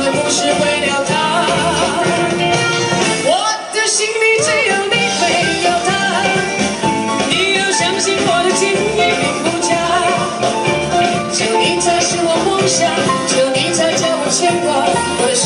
的不是为了他，我的心里只有你没有他，你要相信我的情意并不假，就你才是我梦想，就你才叫我牵挂，我的。